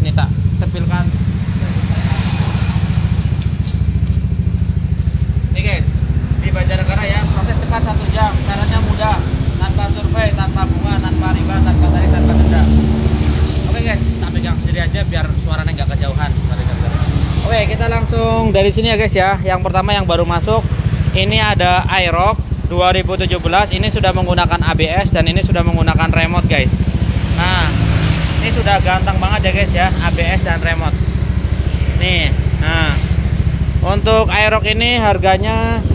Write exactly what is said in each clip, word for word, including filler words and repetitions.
Nih tak sepilkan. Nih guys, di Banjarnegara ya, proses cepat satu jam, syaratnya mudah, tanpa survei, tanpa bunga, tanpa riba, tanpa tarik, tanpa denda. Oke guys, tak pegang sendiri aja biar suaranya nggak kejauhan. Oke, kita langsung dari sini ya guys ya. Yang pertama yang baru masuk, ini ada Aerox dua ribu tujuh belas. Ini sudah menggunakan A B S dan ini sudah menggunakan remote guys. Nah, ini sudah ganteng banget ya guys ya, A B S dan remote. Nih, nah untuk Aerox ini harganya,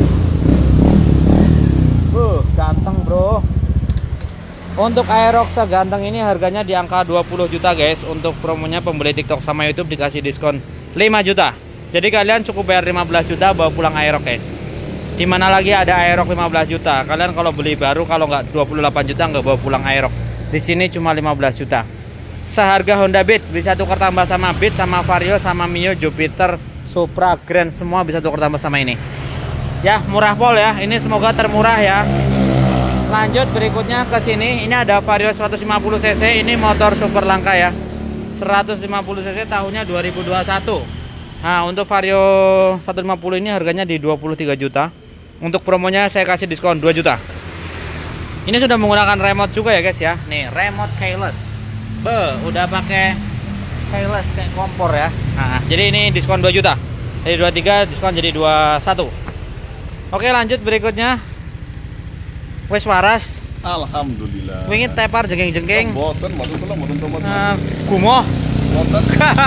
uh, ganteng bro. Untuk Aerox seganteng ini harganya di angka dua puluh juta guys. Untuk promonya pembeli TikTok sama YouTube dikasih diskon lima juta. Jadi kalian cukup bayar lima belas juta bawa pulang Aerox guys. Dimana lagi ada Aerox lima belas juta. Kalian kalau beli baru, kalau nggak dua puluh delapan juta nggak bawa pulang Aerox. Di sini cuma lima belas juta. Seharga Honda Beat, bisa tukar tambah sama Beat, sama Vario, sama Mio, Jupiter, Supra, Grand, semua bisa tukar tambah sama ini. Ya, murah pol ya. Ini semoga termurah ya. Lanjut berikutnya ke sini. Ini ada Vario seratus lima puluh cc. Ini motor super langka ya. seratus lima puluh cc tahunnya dua ribu dua puluh satu. Nah, untuk Vario seratus lima puluh ini harganya di dua puluh tiga juta. Untuk promonya saya kasih diskon dua juta. Ini sudah menggunakan remote juga ya guys ya. Nih, remote keyless. Be, udah pakai keyless kayak kompor ya. Nah, jadi ini diskon dua juta. Dari dua puluh tiga diskon jadi dua puluh satu. Oke, lanjut berikutnya. Wes waras. Alhamdulillah. Wingi tepar jengking-jengking. Mboten, mboten kula mboten tomat. Nah, gumoh. Mboten.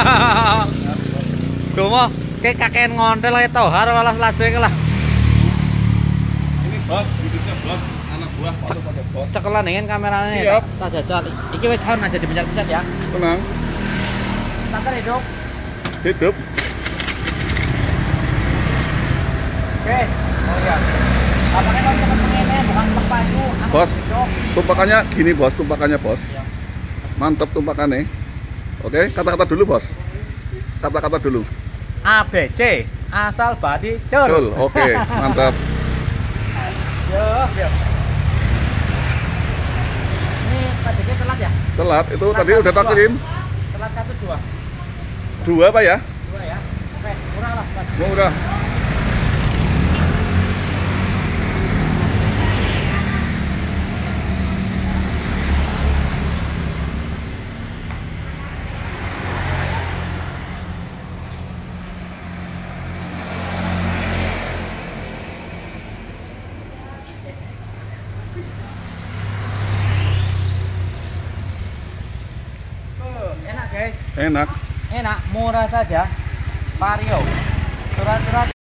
Gumoh, kayak kakean ngontel kayak tohar malah lajeng lah. Ini bos, bibitnya bos, anak buah patut pakai bos. Cekelan ingin kameranya nih. Siap. Tak jajal. Iki wes on aja dipencet-pencet ya. Tenang. Tangan hidup. Hidup. Oke. Oh iya. Apakah kalau cepet begini bukan terpaju? Bos, tumpakannya gini bos, tumpakannya bos. Mantap tumpakannya. Oke, kata-kata dulu bos. Kata-kata dulu. A B C asal badi cur. Betul, oke, mantap. Yo, yo. Ini pajaknya telat ya? Telat, itu Telat tadi satu, udah tak dua. kirim. Telat satu dua. Dua pak ya? Dua ya. Oke, murah lah. Mas. Mau udah. Enak guys, Enak. enak, murah saja. Vario, surat-surat